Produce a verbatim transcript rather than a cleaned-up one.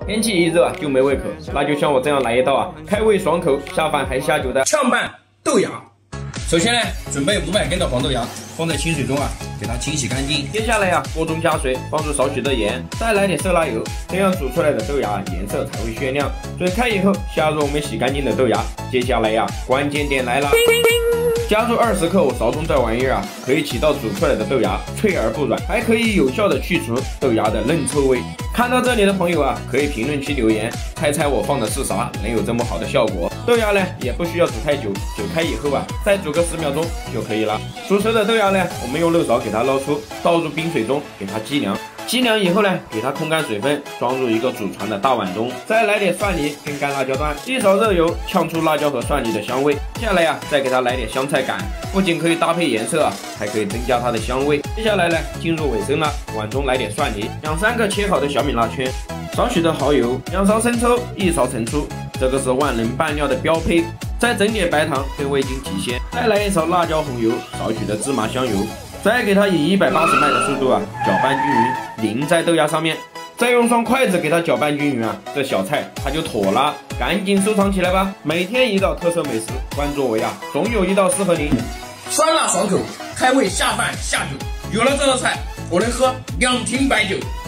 天气一热啊就没胃口，那就像我这样来一道啊，开胃爽口、下饭还下酒的炝拌豆芽。首先呢，准备五百根的黄豆芽，放在清水中啊，给它清洗干净。 接下来呀、啊，锅中加水，放入少许的盐，再来点色拉油，这样煮出来的豆芽颜色才会鲜亮。水开以后，下入我们洗干净的豆芽。接下来呀、啊，关键点来了。加入二十克我勺中这玩意儿啊，可以起到煮出来的豆芽脆而不软，还可以有效的去除豆芽的嫩臭味。看到这里的朋友啊，可以评论区留言，猜猜我放的是啥，能有这么好的效果？豆芽呢也不需要煮太久，煮开以后啊，再煮个十秒钟就可以了。煮熟的豆芽呢，我们用漏勺给它捞出，倒入冰水中给它计量。计量以后呢，给它控干水分，装入一个祖传的大碗中，再来点蒜泥跟干辣椒段，一勺热油呛出辣椒和蒜泥的香味。接下来呀、啊，再给它来点香菜杆，不仅可以搭配颜色啊，还可以增加它的香味。接下来呢，进入尾声了，碗中来点蒜泥，两三个切好的小米辣圈，少许的蚝油，两勺生抽，一勺陈醋，这个是万能拌料的标配。再整点白糖跟味精提鲜，再来一勺辣椒红油，少许的芝麻香油。再给它以一百八十迈的速度啊搅拌均匀，淋在豆芽上面，再用双筷子给它搅拌均匀啊，这小菜它就妥了，赶紧收藏起来吧！每天一道特色美食，关注我呀，总有一道适合您。 酸辣爽口，开胃下饭下酒，有了这道菜，我能喝两瓶白酒。